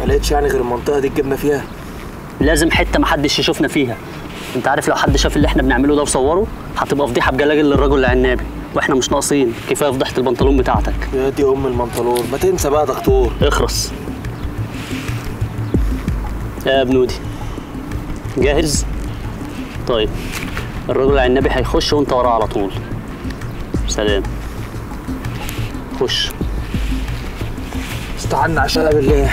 لقيتش يعني غير المنطقه دي الجبنه فيها؟ لازم حته محدش يشوفنا فيها. انت عارف لو حد شاف اللي احنا بنعمله ده وصوره هتبقى فضيحه بجلاجل للرجل العنابي، واحنا مش ناقصين. كفايه فضيحه البنطلون بتاعتك. يا دي ام البنطلون، ما تنسى بقى دكتور. اخرس يا بنودي. جاهز؟ طيب الرجل العنابي هيخش وانت وراه على طول. سلام. خش. استعنا عشان بالله.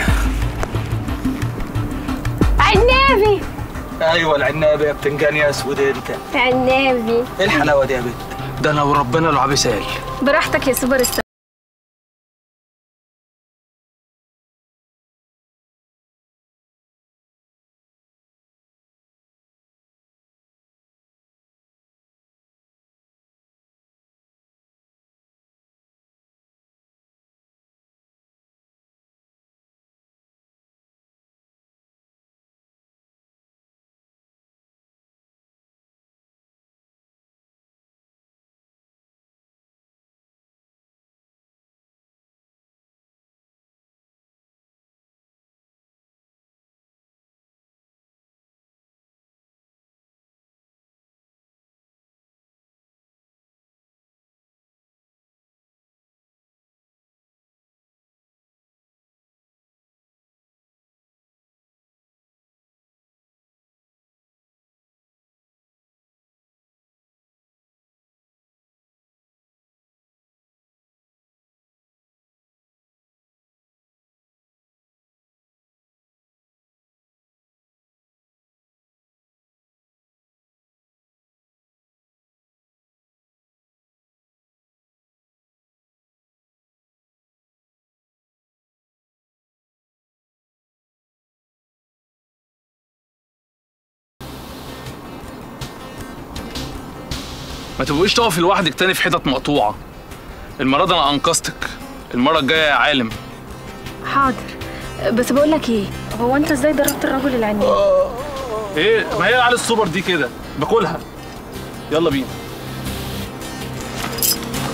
عنابي. ايوه العنابي يا بتنجان يا اسود انت. عنابي. ايه الحلاوه دي يا بنت؟ ده انا وربنا لو عبسال. براحتك يا سوبر ستار. ما تبقيش تقفي لوحدك تاني في حتت مقطوعه. المره دي انا انقذتك، المره الجايه يا عالم. حاضر، بس بقول لك ايه، هو انت ازاي ضربت الرجل العنابي؟ ايه؟ ما هي على السوبر دي كده باكلها. يلا بينا.